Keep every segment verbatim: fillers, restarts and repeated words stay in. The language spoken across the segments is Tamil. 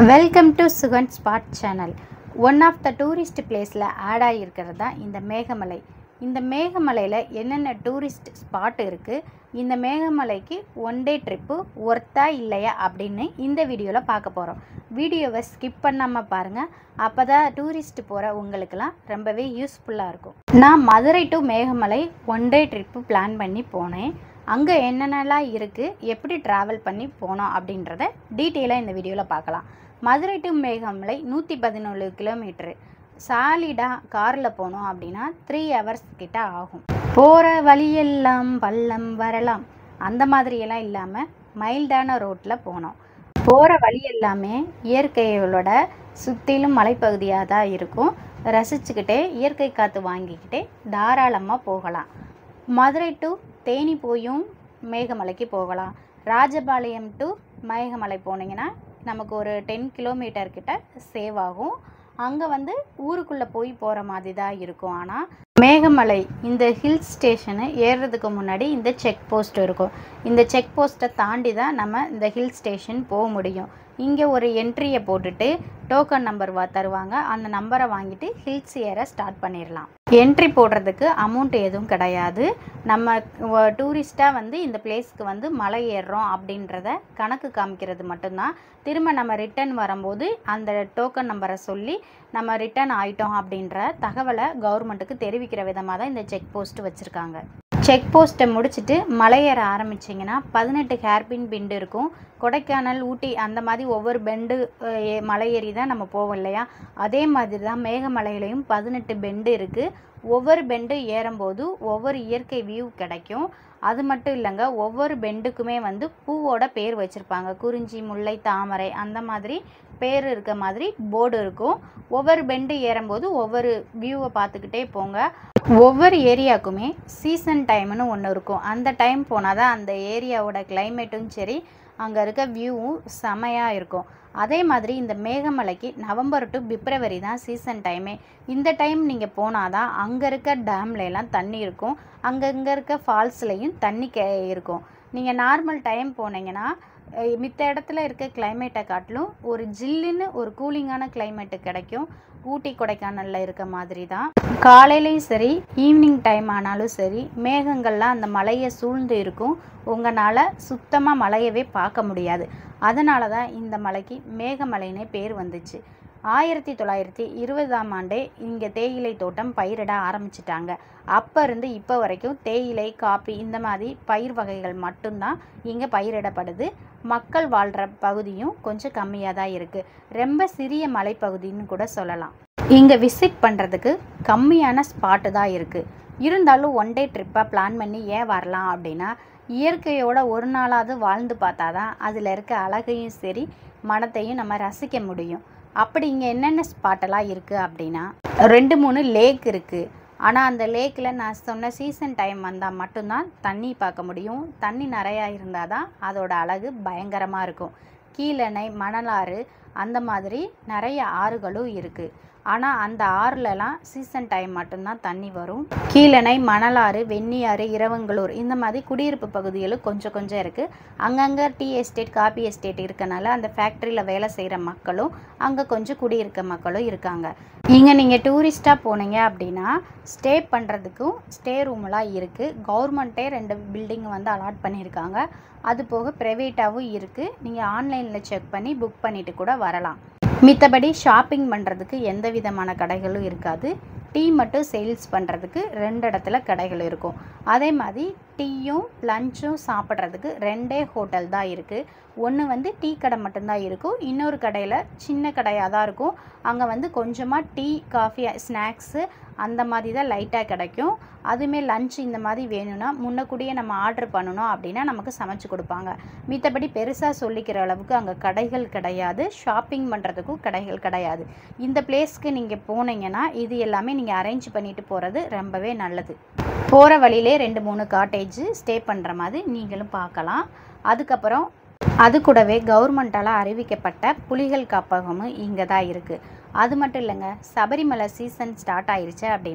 Welcome to Sugan spot channel. One of the tourist பிளேஸில் ஆட் ஆகியிருக்கிறது தான் இந்த மேகமலை. இந்த மேகமலையில் என்னென்ன டூரிஸ்ட் ஸ்பாட் இருக்குது, இந்த மேகமலைக்கு ஒன் டே ட்ரிப்பு ஒர்த்தா இல்லையா அப்படின்னு இந்த வீடியோவில் பார்க்க போகிறோம். வீடியோவை ஸ்கிப் பண்ணாமல் பாருங்கள், அப்போ தான் டூரிஸ்ட் போகிற உங்களுக்கெல்லாம் ரொம்பவே யூஸ்ஃபுல்லாக இருக்கும். நான் Madurai to Meghamalai one day trip plan பண்ணி போனேன். அங்கே என்னென்னலாம் இருக்குது, எப்படி ட்ராவல் பண்ணி போனோம் அப்படின்றத டீட்டெயிலாக இந்த வீடியோவில் பார்க்கலாம். மதுரை டு மேகமலை நூற்றி பதினேழு கிலோமீட்ரு. சாலிடாக காரில் போனோம் அப்படின்னா த்ரீ ஹவர்ஸ் கிட்ட ஆகும். போகிற வழியெல்லாம் பள்ளம் வரலாம் அந்த மாதிரியெல்லாம் இல்லாமல் மைல்டான ரோட்டில் போனோம். போகிற வழி எல்லாமே இயற்கையோட சுற்றிலும் மலைப்பகுதியாக தான் இருக்கும். ரசிச்சுக்கிட்டே இயற்கை காற்று வாங்கிக்கிட்டே தாராளமாக போகலாம். மதுரை டு தேனி போயும் மேகமலைக்கு போகலாம். ராஜபாளையம் டு மேகமலை போனீங்கன்னா நமக்கு ஒரு டென் கிலோமீட்டர் கிட்ட சேவ் ஆகும். அங்கே வந்து ஊருக்குள்ளே போய் போகிற மாதிரி தான் இருக்கும். ஆனால் மேகமலை இந்த ஹில் ஸ்டேஷனு ஏறுறதுக்கு முன்னாடி இந்த செக் போஸ்ட் இருக்கும். இந்த செக் போஸ்ட்டை தாண்டி தான் நம்ம இந்த ஹில் ஸ்டேஷன் போக முடியும். இங்கே ஒரு என்ட்ரியை போட்டுட்டு டோக்கன் நம்பர் வா தருவாங்க. அந்த நம்பரை வாங்கிட்டு ஹில்ஸ் ஏற ஸ்டார்ட் பண்ணிடலாம். என்ட்ரி போடுறதுக்கு அமௌண்ட் எதுவும் கிடையாது. நம்ம டூரிஸ்ட்டாக வந்து இந்த பிளேஸ்க்கு வந்து மலை ஏறுறோம் அப்படின்றத கணக்கு காமிக்கிறது மட்டும்தான். திரும்ப நம்ம ரிட்டன் வரும்போது அந்த டோக்கன் நம்பரை சொல்லி நம்ம ரிட்டன் ஆகிட்டோம் அப்படின்ற தகவலை கவர்மெண்ட்டுக்கு தெரிவிக்கிற விதமாக தான் இந்த செக் போஸ்ட் வச்சுருக்காங்க. செக் போஸ்ட்டை முடிச்சுட்டு மலையேற ஆரம்பிச்சிங்கன்னா பதினெட்டு ஹேர்பின் பெண்டு இருக்கும். கொடைக்கானல், ஊட்டி அந்த மாதிரி ஒவ்வொரு பெண்டு மலை ஏறி தான் நம்ம போவோம் இல்லையா, அதே மாதிரி தான் மேகமலையிலையும் பதினெட்டு பெண்டு இருக்குது. ஒவ்வொரு பெண்டு ஏறும்போது ஒவ்வொரு இயற்கை வியூ கிடைக்கும். அது மட்டும் இல்லைங்க, ஒவ்வொரு பெண்டுக்குமே வந்து பூவோட பேர் வச்சுருப்பாங்க. குறிஞ்சி, முல்லை, தாமரை அந்த மாதிரி பேர் இருக்க மாதிரி போர்டு இருக்கும். ஒவ்வொரு பெண்டு ஏறும்போது ஒவ்வொரு வியூவை பார்த்துக்கிட்டே போங்க. ஒவ்வொரு ஏரியாவுக்குமே சீசன் டைம்னு ஒன்று இருக்கும். அந்த டைம் போனால் தான் அந்த ஏரியாவோட கிளைமேட்டும் சரி, அங்கே இருக்க வியூவும் செமையாக இருக்கும். அதே மாதிரி இந்த மேகமலைக்கு நவம்பர் டு பிப்ரவரி தான் சீசன் டைமே. இந்த டைம் நீங்கள் போனால் தான் அங்கே இருக்க டேம்லாம் தண்ணி இருக்கும். அங்கங்கே இருக்க ஃபால்ஸ்லேயும் தண்ணி கே இருக்கும். நீங்கள் நார்மல் டைம் போனீங்கன்னா மித்த இடத்துல இருக்க கிளைமேட்டை காட்டிலும் ஒரு ஜில்லுன்னு ஒரு கூலிங்கான கிளைமேட்டு கிடைக்கும். ஊட்டி, கொடைக்கானலில் இருக்க மாதிரி தான். காலையிலையும் சரி, ஈவினிங் டைம் ஆனாலும் சரி, மேகங்கள்லாம் அந்த மலையை சூழ்ந்து இருக்கும். உங்களால் சுத்தமாக மலையவே பார்க்க முடியாது. அதனால தான் இந்த மலைக்கு மேகமலைனே பேர் வந்துச்சு. ஆயிரத்தி தொள்ளாயிரத்தி இருபதாம் ஆண்டே இங்கே தேயிலை தோட்டம் பயிரிட ஆரம்பிச்சிட்டாங்க. அப்போ இருந்து இப்போ வரைக்கும் தேயிலை, காப்பி இந்த மாதிரி பயிர் வகைகள் மட்டும்தான் இங்கே பயிரிடப்படுது. மக்கள் வாழ்கிற பகுதியும் கொஞ்சம் கம்மியாக தான் இருக்குது. ரொம்ப சிறிய மலைப்பகுதின்னு கூட சொல்லலாம். இங்கே விசிட் பண்ணுறதுக்கு கம்மியான ஸ்பாட்டு தான் இருக்குது. இருந்தாலும் ஒன் டே ட்ரிப்பாக பிளான் பண்ணி ஏன் வரலாம் அப்படின்னா, இயற்கையோட ஒரு நாளாவது வாழ்ந்து பார்த்தா தான் அதில் இருக்க அழகையும் சரி, மனத்தையும் நம்ம ரசிக்க முடியும். அப்படி இங்கே என்னென்ன ஸ்பாட்டெல்லாம் இருக்குது அப்படின்னா, ரெண்டு மூணு லேக் இருக்குது. ஆனால் அந்த லேக்கில் நான் சொன்ன சீசன் டைம் வந்தால் மட்டும்தான் தண்ணி பார்க்க முடியும். தண்ணி நிறையா இருந்தால் தான் அதோட அழகு பயங்கரமாக இருக்கும். கீழணை, மணலாறு அந்த மாதிரி நிறைய ஆறுகளும் இருக்குது. ஆனால் அந்த ஆறுலலாம் சீசன் டைம் மட்டும்தான் தண்ணி வரும். கீழணை, மணலாறு, வெண்ணியாறு, இரவங்களூர் இந்த மாதிரி குடியிருப்பு பகுதிகளும் கொஞ்சம் கொஞ்சம் இருக்குது. அங்கங்கே டீ எஸ்டேட், காபி எஸ்டேட் இருக்கனால அந்த ஃபேக்ட்ரியில் வேலை செய்கிற மக்களும் அங்கே கொஞ்சம் குடியிருக்க மக்களும் இருக்காங்க. இங்கே நீங்கள் டூரிஸ்ட்டாக போனீங்க அப்படின்னா ஸ்டே பண்ணுறதுக்கும் ஸ்டே ரூமெலாம் இருக்குது. கவர்மெண்ட்டே ரெண்டு பில்டிங் வந்து அலாட் பண்ணியிருக்காங்க. அது போக ப்ரைவேட்டாகவும் இருக்குது. நீங்கள் ஆன்லைனில் செக் பண்ணி புக் பண்ணிவிட்டு கூட வரலாம். மித்தபடி ஷாப்பிங் பண்ணுறதுக்கு எந்த விதமான கடைகளும் இருக்காது. டீ மட்டும் சேல்ஸ் பண்ணுறதுக்கு ரெண்டு இடத்துல கடைகள் இருக்கும். அதே மாதிரி டீயும் லஞ்சும் சாப்பிட்றதுக்கு ரெண்டே ஹோட்டல் தான் இருக்குது. ஒன்று வந்து டீ கடை மட்டும்தான் இருக்கும். இன்னொரு கடையில் சின்ன கடையாக தான் இருக்கும். அங்கே வந்து கொஞ்சமாக டீ, காஃபி, ஸ்நாக்ஸு அந்த மாதிரி தான் லைட்டாக கிடைக்கும். அதுவுமே லஞ்ச் இந்த மாதிரி வேணும்னா முன்னக்கூடியே நம்ம ஆர்டர் பண்ணணும் அப்படின்னா நமக்கு சமைச்சு கொடுப்பாங்க. மித்தபடி பெருசாக சொல்லிக்கிற அளவுக்கு அங்கே கடைகள் கிடையாது. ஷாப்பிங் பண்ணுறதுக்கும் கடைகள் கிடையாது. இந்த பிளேஸ்க்கு நீங்கள் போனீங்கன்னா இது எல்லாமே நீங்கள் அரேஞ்ச் பண்ணிட்டு போகிறது ரொம்பவே நல்லது. போகிற வழியிலே ரெண்டு மூணு காட்டேஜ் ஸ்டே பண்ணுற மாதிரி நீங்களும் பார்க்கலாம். அதுக்கப்புறம் அது கூடவே கவர்மெண்ட்டால் அறிவிக்கப்பட்ட புலிகள் காப்பகமும் இங்கே தான் இருக்குது. அது மட்டும் இல்லைங்க, சபரிமலை சீசன் ஸ்டார்ட் ஆயிடுச்சு அப்படின்னா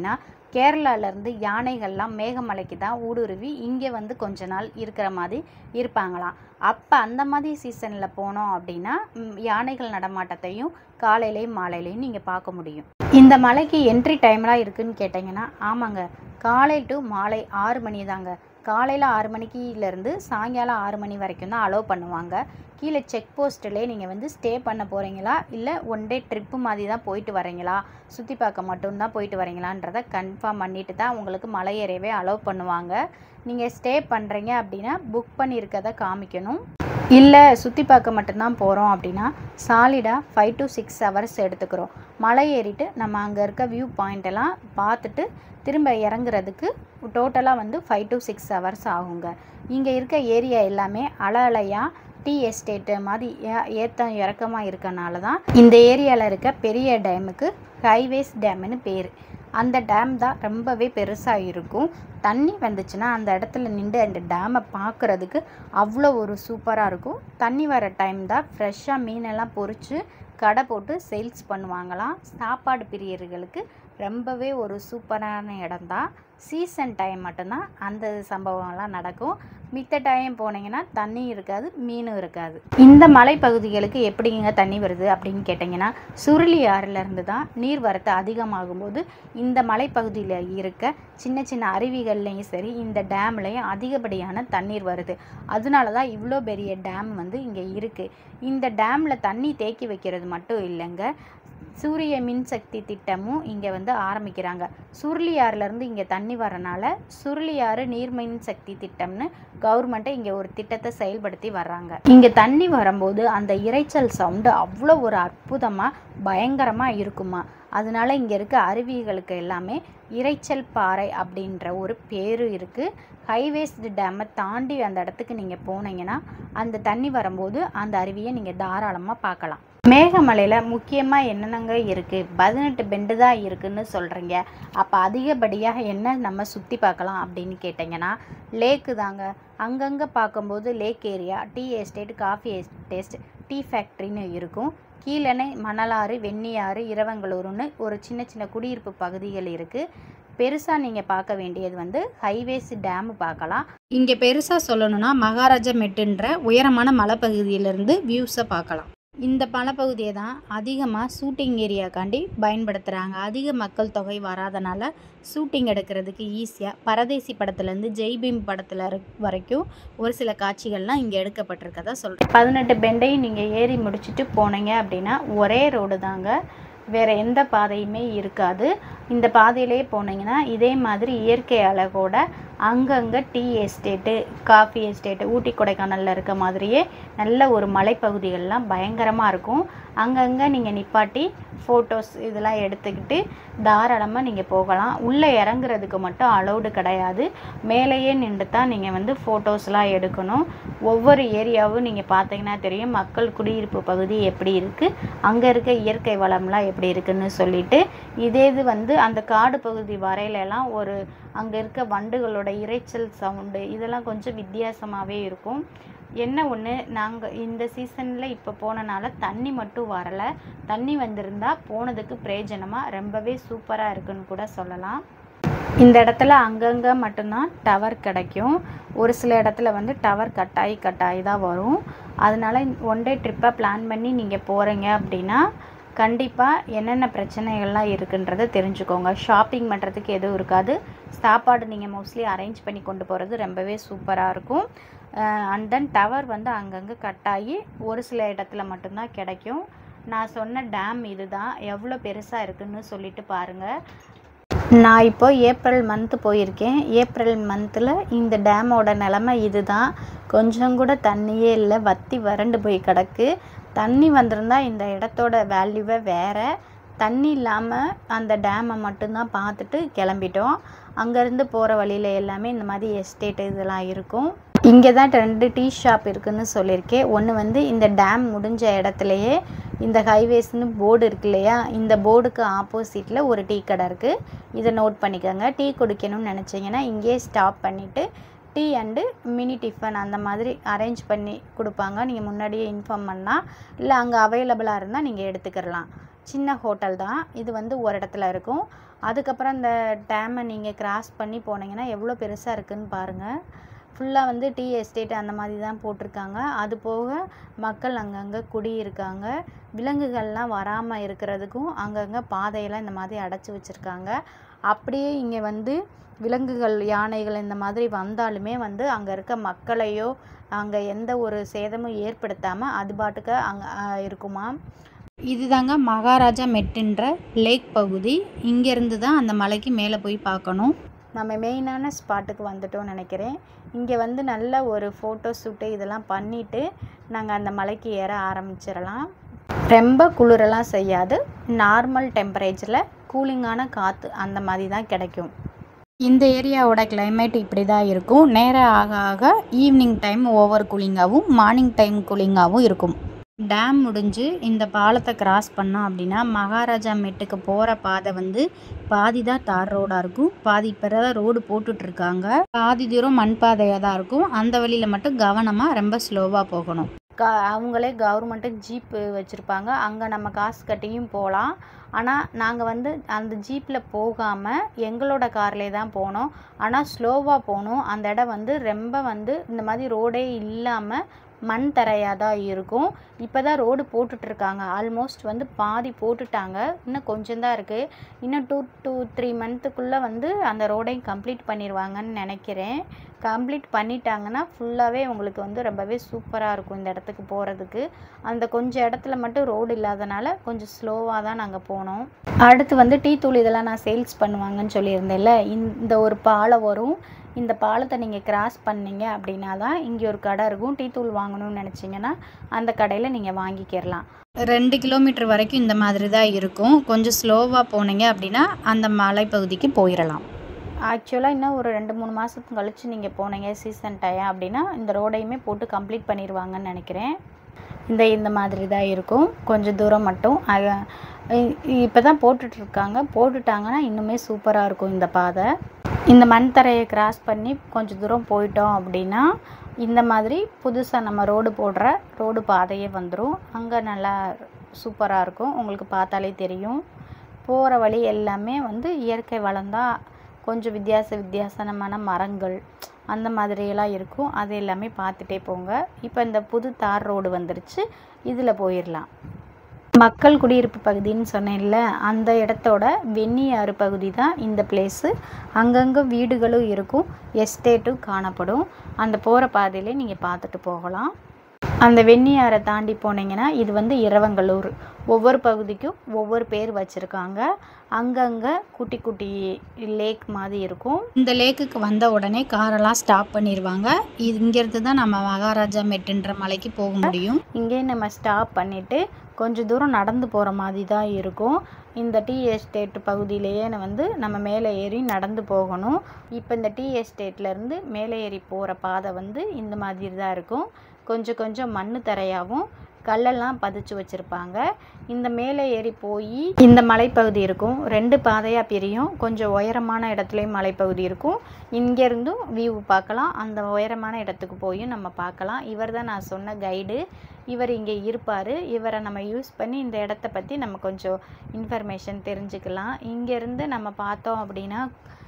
கேரளாவிலேருந்து யானைகள்லாம் மேகமலைக்கு தான் ஊடுருவி இங்கே வந்து கொஞ்ச நாள் இருக்கிற மாதிரி இருப்பாங்களாம். அப்போ அந்த மாதிரி சீசனில் போனோம் அப்படின்னா யானைகள் நடமாட்டத்தையும் காலையிலையும் மாலையிலையும் நீங்கள் பார்க்க முடியும். இந்த மலைக்கு என்ட்ரி டைம்லாம் இருக்குதுன்னு கேட்டிங்கன்னா ஆமாங்க, காலை டு மாலை ஆறு மணி தாங்க. காலையில் ஆறு மணிக்கிலேருந்து சாயங்காலம் ஆறு மணி வரைக்கும் தான் அலோவ் பண்ணுவாங்க. கீழே செக் போஸ்ட்டிலே நீங்கள் வந்து ஸ்டே பண்ண போகிறீங்களா இல்லை ஒன் டே ட்ரிப்பு மாதிரி தான் போயிட்டு வரீங்களா, சுற்றி பார்க்க மட்டும்தான் போயிட்டு வரீங்களான்றதை கன்ஃபார்ம் பண்ணிவிட்டு தான் உங்களுக்கு மலை ஏறவே அலோவ் பண்ணுவாங்க. நீங்கள் ஸ்டே பண்ணுறீங்க அப்படின்னா புக் பண்ணியிருக்கதை காமிக்கணும். இல்லை சுற்றி பார்க்க மட்டும்தான் போகிறோம் அப்படின்னா சாலிடாக ஃபைவ் டு சிக்ஸ் ஹவர்ஸ் எடுத்துக்கிறோம். மலை ஏறிட்டு நம்ம அங்கே இருக்க வியூ பாயிண்டெல்லாம் பார்த்துட்டு திரும்ப இறங்குறதுக்கு டோட்டலாக வந்து ஃபைவ் டு சிக்ஸ் ஹவர்ஸ் ஆகுங்க. இங்கே இருக்க ஏரியா எல்லாமே அலை அலையாக டீ எஸ்டேட்டு மாதிரி ஏற்றம் இறக்கமாக இருக்கனால தான் இந்த ஏரியாவில் இருக்க பெரிய டேமுக்கு ஹைவேஸ் டேம்னு பேர். அந்த டேம் தான் ரொம்பவே பெருசாக இருக்கும். தண்ணி வந்துச்சுன்னா அந்த இடத்துல நின்று அந்த டேமை பார்க்குறதுக்கு அவ்வளோ ஒரு சூப்பராக இருக்கும். தண்ணி வர டைம் தான் ஃப்ரெஷ்ஷாக மீனெல்லாம் பொரித்து கடை போட்டு சேல்ஸ் பண்ணுவாங்களாம். சாப்பாடு பிரியர்களுக்கு ரொம்பவே ஒரு சூப்பரான இடம் தான். சீசன் டைம் மட்டும்தான் அந்த சம்பவம்லாம் நடக்கும். மித்த டைம் போனீங்கன்னா தண்ணி இருக்காது, மீனும் இருக்காது. இந்த மலைப்பகுதிகளுக்கு எப்படிங்க தண்ணி வருது அப்படின்னு கேட்டிங்கன்னா சுருளி ஆறுலேருந்து தான் நீர்வரத்து அதிகமாகும்போது இந்த மலைப்பகுதியில் இருக்க சின்ன சின்ன அருவிகள்லையும் சரி இந்த டேம்லையும் அதிகப்படியான தண்ணீர் வருது. அதனால தான் இவ்வளோ பெரிய டேம் வந்து இங்கே இருக்குது. இந்த டேமில் தண்ணி தேக்கி வைக்கிறது மட்டும் இல்லைங்க, சூரிய மின்சக்தி திட்டமும் இங்கே வந்து ஆரம்பிக்கிறாங்க. சுருளியாறுலேருந்து இங்கே தண்ணி வரனால சுருளியாறு நீர்மின் சக்தி திட்டம்னு கவர்மெண்ட்டை இங்கே ஒரு திட்டத்தை செயல்படுத்தி வர்றாங்க. இங்கே தண்ணி வரும்போது அந்த இரைச்சல் சவுண்டு அவ்வளோ ஒரு அற்புதமாக பயங்கரமாக இருக்குமா. அதனால இங்கே இருக்க அருவிகளுக்கு எல்லாமே இரைச்சல் பாறை அப்படின்ற ஒரு பேர் இருக்குது. ஹைவேஸ் டேமை தாண்டி அந்த இடத்துக்கு நீங்கள் போனீங்கன்னா அந்த தண்ணி வரும்போது அந்த அருவியை நீங்கள் தாராளமாக பார்க்கலாம். மேகமலையில் முக்கியமாக என்னென்னங்க இருக்குது? பதினெட்டு பெண்டு தான் இருக்குதுன்னு சொல்கிறீங்க. அப்போ அதிகப்படியாக என்ன நம்ம சுற்றி பார்க்கலாம் அப்படின்னு கேட்டிங்கன்னா லேக்கு தாங்க. அங்கங்கே பார்க்கும்போது lake area, tea estate, coffee estate, tea ஃபேக்ட்ரின்னு இருக்கும். கீழணை, மணலாறு, வெண்ணியாறு, இரவங்களூர்னு ஒரு சின்ன சின்ன குடியிருப்பு பகுதிகள் இருக்குது. பெருசாக நீங்கள் பார்க்க வேண்டியது வந்து ஹைவேஸ் டேமு பார்க்கலாம். இங்கே பெருசாக சொல்லணும்னா மகாராஜா மெட்டுன்ற உயரமான மலைப்பகுதியிலேருந்து வியூஸை பார்க்கலாம். இந்த மலைப்பகுதியை தான் அதிகமாக ஷூட்டிங் ஏரியாக்காண்டி பயன்படுத்துகிறாங்க. அதிக மக்கள் தொகை வராதனால ஷூட்டிங் எடுக்கிறதுக்கு ஈஸியாக பரதேசி படத்துலேருந்து ஜெய்பீம் படத்தில் வரைக்கும் ஒரு சில காட்சிகள்லாம் இங்கே எடுக்கப்பட்டிருக்கதா சொல்கிறேன். பதினெட்டு பெண்டையும் நீங்கள் ஏறி முடிச்சுட்டு போனீங்க அப்படின்னா ஒரே ரோடு தாங்க, வேறு எந்த பாதையுமே இருக்காது. இந்த பாதையிலே போனீங்கன்னா இதே மாதிரி இயற்கை அழகோட அங்கங்கே tea estate, coffee estate, Ooty கொடைக்கானலில் இருக்க மாதிரியே நல்ல ஒரு மலைப்பகுதிகள்லாம் பயங்கரமாக இருக்கும். அங்கங்கே நீங்கள் நிப்பாட்டி ஃபோட்டோஸ் இதெல்லாம் எடுத்துக்கிட்டு தாராளமாக நீங்கள் போகலாம். உள்ளே இறங்குறதுக்கு மட்டும் அலௌடு கிடையாது. மேலேயே நின்று தான் நீங்கள் வந்து ஃபோட்டோஸ்லாம் எடுக்கணும். ஒவ்வொரு ஏரியாவும் நீங்கள் பார்த்தீங்கன்னா தெரியும் மக்கள் குடியிருப்பு பகுதி எப்படி இருக்குது, அங்கே இருக்க இயற்கை வளம்லாம் எப்படி இருக்குதுன்னு சொல்லிட்டு. இதே இது வந்து அந்த காடு பகுதி வரையிலலாம் ஒரு அங்கே இருக்க வண்டுகளோட இரைச்சல் சவுண்டு இதெல்லாம் கொஞ்சம் வித்தியாசமாகவே இருக்கும். என்ன ஒன்று, நாங்கள் இந்த சீசனில் இப்போ போனனால தண்ணி மட்டும் வரலை. தண்ணி வந்திருந்தால் போனதுக்கு பிரயோஜனமாக ரொம்பவே சூப்பராக இருக்குன்னு கூட சொல்லலாம். இந்த இடத்துல அங்கங்கே மட்டும்தான் டவர் கிடைக்கும். ஒரு சில இடத்துல வந்து டவர் கட்டாயி கட்டாயி தான் வரும். அதனால் ஒன் டே ட்ரிப்பாக பிளான் பண்ணி நீங்கள் போகிறீங்க அப்படின்னா கண்டிப்பாக என்னென்ன பிரச்சனைகள்லாம் இருக்குன்றதை தெரிஞ்சுக்கோங்க. ஷாப்பிங் பண்ணுறதுக்கு எதுவும் இருக்காது. சாப்பாடு நீங்கள் மோஸ்ட்லி அரேஞ்ச் பண்ணி கொண்டு போகிறது ரொம்பவே சூப்பராக இருக்கும். அண்ட் தென் டவர் வந்து அங்கங்கே கட்டாயி ஒரு சில இடத்துல மட்டும்தான் கிடைக்கும். நான் சொன்ன டேம் இது தான். எவ்வளோ பெருசாக இருக்குதுன்னு சொல்லிட்டு பாருங்கள். நான் இப்போ ஏப்ரல் மந்த்து போயிருக்கேன். ஏப்ரல் மந்தில் இந்த டேமோட நிலமை இது தான். கொஞ்சம் கூட தண்ணியே இல்லை, வற்றி வறண்டு போய் கிடக்கு. தண்ணி வந்திருந்தால் இந்த இடத்தோட வேல்யூவே வேறு. தண்ணி இல்லாமல் அந்த டேமை மட்டும்தான் பார்த்துட்டு கிளம்பிட்டோம். அங்கேருந்து போகிற வழியில் எல்லாமே இந்த மாதிரி எஸ்டேட்டு இதெல்லாம் இருக்கும். இங்கே தான் ரெண்டு டீ ஷாப் இருக்குதுன்னு சொல்லியிருக்கேன். ஒன்று வந்து இந்த டேம் முடிஞ்ச இடத்துலையே இந்த ஹைவேஸ்னு போர்டு இருக்கு இல்லையா, இந்த போர்டுக்கு ஆப்போசிட்டில் ஒரு டீ கடை இருக்குது. இதை நோட் பண்ணிக்கோங்க. டீ குடிக்கணும்னு நினச்சிங்கன்னா இங்கேயே ஸ்டாப் பண்ணிவிட்டு டீ அண்டு மினி டிஃபன் அந்த மாதிரி அரேஞ்ச் பண்ணி கொடுப்பாங்க. நீங்கள் முன்னாடியே இன்ஃபார்ம் பண்ணால், இல்லை அங்கே அவைலபிளாக இருந்தால் நீங்கள் எடுத்துக்கிறலாம். சின்ன ஹோட்டல் தான். இது வந்து ஒரு இடத்துல இருக்கும். அதுக்கப்புறம் இந்த டேமை நீங்கள் கிராஸ் பண்ணி போனீங்கன்னா எவ்வளோ பெருசாக இருக்குதுன்னு பாருங்கள். ஃபுல்லாக வந்து டீ எஸ்டேட் அந்த மாதிரி தான் போட்டிருக்காங்க. அது போக மக்கள் அங்கங்கே குடியிருக்காங்க. விலங்குகள்லாம் வராமல் இருக்கிறதுக்கும் அங்கங்கே பாதையெல்லாம் இந்த மாதிரி அடைச்சி வச்சுருக்காங்க. அப்படியே இங்கே வந்து விலங்குகள், யானைகள் இந்த மாதிரி வந்தாலுமே வந்து அங்கே இருக்க மக்களையோ அங்கே எந்த ஒரு சேதமும் ஏற்படுத்தாமல் அது பாட்டுக்கு அங்கே இருக்குமா. இதுதாங்க மகாராஜா மெட்டுன்ற லேக் பகுதி. இங்கேருந்து தான் அந்த மலைக்கு மேலே போய் பார்க்கணும். நம்ம மெயினான ஸ்பாட்டுக்கு வந்துட்டோம்னு நினைக்கிறேன். இங்கே வந்து நல்ல ஒரு ஃபோட்டோ ஷூட்டு இதெல்லாம் பண்ணிவிட்டு நாங்கள் அந்த மலைக்கு ஏற ஆரம்பிச்சிடலாம். ரொம்ப குளிரெல்லாம் செய்யாது. நார்மல் டெம்பரேச்சரில் கூலிங்கான காற்று அந்த மாதிரி தான் கிடைக்கும். இந்த ஏரியாவோட கிளைமேட் இப்படி தான் இருக்கும். நேரம் ஆக ஆக ஈவினிங் டைம் ஓவர் கூலிங்காகவும் மார்னிங் டைம் கூலிங்காகவும் இருக்கும். டேம் முடிஞ்சு இந்த பாலத்தை கிராஸ் பண்ணோம் அப்படின்னா மகாராஜா மெட்டுக்கு போகிற பாதை வந்து பாதி தான் தார் ரோடாக இருக்கும், பாதி இப்போ தான் ரோடு போட்டுட்ருக்காங்க. பாதி தூரம் மண் பாதையாக தான் இருக்கும். அந்த வழியில் மட்டும் கவனமாக ரொம்ப ஸ்லோவாக போகணும். க அவங்களே கவர்மெண்ட்டு ஜீப்பு வச்சுருப்பாங்க. அங்கே நம்ம காசு கட்டியும் போகலாம். ஆனால் நாங்கள் வந்து அந்த ஜீப்பில் போகாமல் எங்களோட கார்லேயே தான் போனோம். ஆனால் ஸ்லோவாக போகணும். அந்த இடம் வந்து ரொம்ப வந்து இந்த மாதிரி ரோடே இல்லாமல் மண் தரையாக தான் இருக்கும். இப்போ தான் ரோடு போட்டுட்ருக்காங்க. ஆல்மோஸ்ட் வந்து பாதி போட்டுட்டாங்க. இன்னும் கொஞ்சம் தான் இருக்குது. இன்னும் டூ டூ த்ரீ மந்த்துக்குள்ளே வந்து அந்த ரோடையும் கம்ப்ளீட் பண்ணிடுவாங்கன்னு நினைக்கிறேன். கம்ப்ளீட் பண்ணிட்டாங்கன்னா ஃபுல்லாகவே உங்களுக்கு வந்து ரொம்பவே சூப்பராக இருக்கும் இந்த இடத்துக்கு போகிறதுக்கு. அந்த கொஞ்சம் இடத்துல மட்டும் ரோடு இல்லாதனால கொஞ்சம் ஸ்லோவாக தான் நாங்கள் போனோம். அடுத்து வந்து டீ தூள் இதெல்லாம் நான் சேல்ஸ் பண்ணுவாங்கன்னு சொல்லியிருந்தேன்ல, இந்த ஒரு பாலம் வரும். இந்த பாலத்தை நீங்கள் கிராஸ் பண்ணிங்க அப்படின்னா தான் இங்கே ஒரு கடை இருக்கும். டீ தூள் வாங்கணும்னு நினச்சிங்கன்னா அந்த கடையில் நீங்கள் வாங்கிக்கிறலாம். ரெண்டு கிலோமீட்டர் வரைக்கும் இந்த மாதிரி தான் இருக்கும். கொஞ்சம் ஸ்லோவாக போனீங்க அப்படின்னா அந்த மலைப்பகுதிக்கு போயிடலாம். ஆக்சுவலாக இன்னும் ஒரு ரெண்டு மூணு மாதத்துக்கு கழித்து நீங்கள் போனீங்க சீசன் டைம் அப்படின்னா இந்த ரோடையுமே போட்டு கம்ப்ளீட் பண்ணிடுவாங்கன்னு நினைக்கிறேன். இந்த இந்த மாதிரி தான் இருக்கும். கொஞ்சம் தூரம் மட்டும் இப்போ தான் போட்டுட்ருக்காங்க. போட்டுட்டாங்கன்னா இன்னுமே சூப்பராக இருக்கும் இந்த பாதை. இந்த மண் தரையை கிராஸ் பண்ணி கொஞ்சம் தூரம் போயிட்டோம் அப்படின்னா இந்த மாதிரி புதுசாக நம்ம ரோடு போடுற ரோடு பாதையே வந்துடும். அங்கே நல்லா சூப்பராக இருக்கும். உங்களுக்கு பார்த்தாலே தெரியும். போகிற வழி எல்லாமே வந்து இயற்கை வளம்தான். கொஞ்சம் வித்தியாச வித்தியாசமான மரங்கள் அந்த மாதிரியெல்லாம் இருக்கும். அது எல்லாமே பார்த்துட்டே போங்க. இப்போ இந்த புது தார் ரோடு வந்துருச்சு. இதில் போயிடலாம். மக்கள் குடியிருப்பு பகுதின்னு சொன்னேன்ல, அந்த இடத்தோட வெண்ணியாறு பகுதி தான் இந்த பிளேஸு. அங்கங்கே வீடுகளும் இருக்கும், எஸ்டேட்டும் காணப்படும். அந்த போகிற பாதையிலே நீங்கள் பார்த்துட்டு போகலாம். அந்த வெண்ணியாரை தாண்டி போனீங்கன்னா இது வந்து இரவங்கலூர். ஒவ்வொரு பகுதிக்கும் ஒவ்வொரு பேர் வச்சுருக்காங்க. அங்கங்கே குட்டி குட்டி லேக் மாதிரி இருக்கும். இந்த லேக்குக்கு வந்த உடனே காரெல்லாம் ஸ்டாப் பண்ணிடுவாங்க. இது இங்கேருந்து தான் நம்ம மகாராஜா மெட்டுன்ற மலைக்கு போக முடியும். இங்கே நம்ம ஸ்டாப் பண்ணிவிட்டு கொஞ்சம் தூரம் நடந்து போகிற மாதிரி தான் இருக்கும். இந்த டீ எஸ்டேட் பகுதியிலேயே வந்து நம்ம மேலே ஏறி நடந்து போகணும். இப்போ இந்த டீ எஸ்டேட்லேருந்து மேலே ஏறி போகிற பாதை வந்து இந்த மாதிரி தான் இருக்கும். கொஞ்சம் கொஞ்சம் மண் தரையாகவும் கல்லெல்லாம் பதிச்சு வச்சுருப்பாங்க. இந்த மேலே ஏறி போய் இந்த மலைப்பகுதி இருக்கும். ரெண்டு பாதையாக பிரியும். கொஞ்சம் உயரமான இடத்துலையும் மலைப்பகுதி இருக்கும். இங்கேருந்தும் வியூ பார்க்கலாம். அந்த உயரமான இடத்துக்கு போயும் நம்ம பார்க்கலாம். இவர் தான் நான் சொன்ன கைடு. இவர் இங்கே இருப்பார். இவரை நம்ம யூஸ் பண்ணி இந்த இடத்த பற்றி நம்ம கொஞ்சம் இன்ஃபர்மேஷன் தெரிஞ்சுக்கலாம். இங்கேருந்து நம்ம பார்த்தோம் அப்படின்னா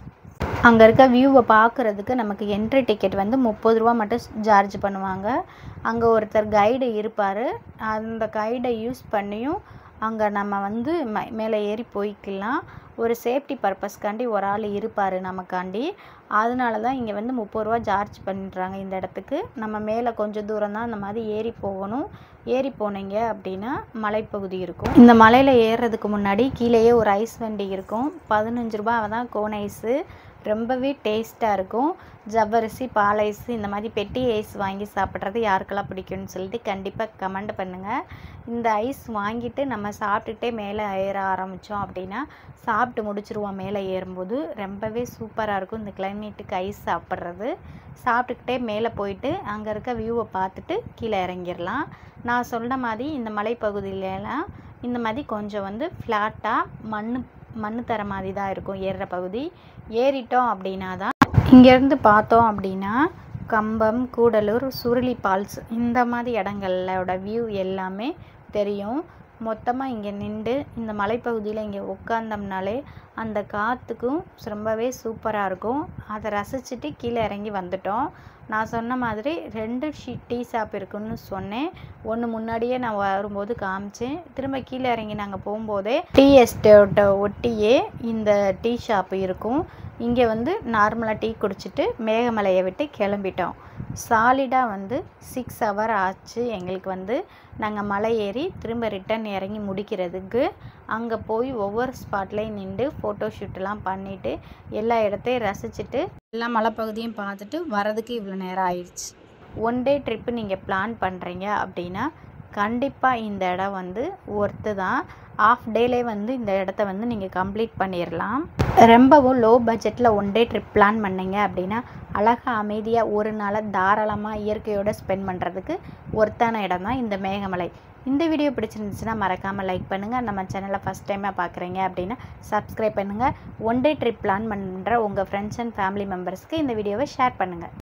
அங்கே இருக்க வியூவை பார்க்குறதுக்கு நமக்கு என்ட்ரி டிக்கெட் வந்து முப்பது ரூபா மட்டும் சார்ஜ் பண்ணுவாங்க. அங்கே ஒருத்தர் கைடு இருப்பார். அந்த கைடை யூஸ் பண்ணியும் அங்கே நம்ம வந்து மே மேலே ஏறி போய்க்கலாம். ஒரு சேஃப்டி பர்பஸ்க்காண்டி ஒரு ஆள் இருப்பார் நமக்காண்டி. அதனால தான் இங்கே வந்து முப்பது ரூபா சார்ஜ் பண்ணுறாங்க இந்த இடத்துக்கு. நம்ம மேலே கொஞ்சம் தூரம் தான் அந்த மாதிரி ஏறி போகணும். ஏறி போனீங்க அப்படின்னா மலைப்பகுதி இருக்கும். இந்த மலையில் ஏறுறதுக்கு முன்னாடி கீழேயே ஒரு ஐஸ் வண்டி இருக்கும். பதினஞ்சு ரூபா தான் கோன் ஐஸு. ரொம்பவே டேஸ்ட்டாக இருக்கும். ஜவ்வரிசி, பால் ஐஸ், இந்த மாதிரி பெட்டி ஐஸ் வாங்கி சாப்பிட்றது யாருக்கெல்லாம் பிடிக்கும்னு சொல்லிட்டு கண்டிப்பாக கமெண்ட் பண்ணுங்கள். இந்த ஐஸ் வாங்கிட்டு நம்ம சாப்பிட்டுட்டே மேலே ஏற ஆரம்பித்தோம் அப்படின்னா சாப்பிட்டு முடிச்சிருவோம். மேலே ஏறும்போது ரொம்பவே சூப்பராக இருக்கும் இந்த கிளைமேட்டுக்கு ஐஸ் சாப்பிட்றது. சாப்பிட்டுக்கிட்டே மேலே போயிட்டு அங்கே இருக்க வியூவை பார்த்துட்டு கீழே இறங்கிடலாம். நான் சொன்ன மாதிரி இந்த மலைப்பகுதியிலலாம் இந்த மாதிரி கொஞ்சம் வந்து ஃப்ளாட்டாக மண் மண் தர மாதிரி தான் இருக்கும் ஏறுற பகுதி. ஏறிட்டோம் அப்படின்னா தான் இங்கேருந்து பார்த்தோம் அப்படின்னா கம்பம், கூடலூர், சுருளி ஃபால்ஸ் இந்த மாதிரி இடங்களோட வியூ எல்லாமே தெரியும். மொத்தமாக இங்கே நின்று இந்த மலைப்பகுதியில் இங்கே உட்காந்தோம்னாலே அந்த காற்றுக்கும் ரொம்பவே சூப்பராக இருக்கும். அதை ரசிச்சுட்டு கீழே இறங்கி வந்துட்டோம். நான் சொன்ன மாதிரி ரெண்டு ஷீ டீ ஷாப் இருக்குன்னு சொன்னேன். ஒன்று முன்னாடியே நான் வரும்போது காமிச்சேன். திரும்ப கீழே இறங்கி நாங்கள் போகும்போதே டீ எஸ்டேட்டை ஒட்டியே இந்த டீ ஷாப் இருக்கும். இங்கே வந்து நார்மலாக டீ குடிச்சிட்டு மேகமலையை விட்டு கிளம்பிட்டோம். சாலிடாக வந்து சிக்ஸ் ஹவர் ஆச்சு எங்களுக்கு வந்து நாங்கள் மலை ஏறி திரும்ப ரிட்டன் இறங்கி முடிக்கிறதுக்கு. அங்கே போய் ஒவ்வொரு ஸ்பாட்லேயும் நின்று ஃபோட்டோ ஷூட்டெல்லாம் பண்ணிவிட்டு எல்லா இடத்தையும் ரசிச்சுட்டு எல்லா மலைப்பகுதியும் பார்த்துட்டு வரதுக்கு இவ்வளோ நேரம் ஆயிடுச்சு. ஒன் டே ட்ரிப்பு நீங்கள் பிளான் பண்ணுறீங்க அப்படின்னா கண்டிப்பாக இந்த இடம் வந்து ஒர்த்து தான். ஆஃப் டேலே வந்து இந்த இடத்த வந்து நீங்கள் கம்ப்ளீட் பண்ணிடலாம். ரொம்பவும் லோ பட்ஜெட்டில் ஒன் டே ட்ரிப் பிளான் பண்ணிங்க அப்படின்னா அழகாக அமைதியாக ஒரு நாளை தாராளமாக இயற்கையோடு ஸ்பெண்ட் பண்ணுறதுக்கு ஒர்த்தான இடம் தான் இந்த மேகமலை. இந்த வீடியோ பிடிச்சிருந்துச்சுன்னா மறக்காமல் லைக் பண்ணுங்கள். நம்ம சேனலை ஃபஸ்ட் டைமாக பார்க்குறீங்க அப்படின்னா சப்ஸ்கிரைப் பண்ணுங்கள். ஒன் டே ட்ரிப் பிளான் பண்ணுற உங்கள் ஃப்ரெண்ட்ஸ் அண்ட் ஃபேமிலி மெம்பர்ஸ்க்கு இந்த வீடியோவை ஷேர் பண்ணுங்கள்.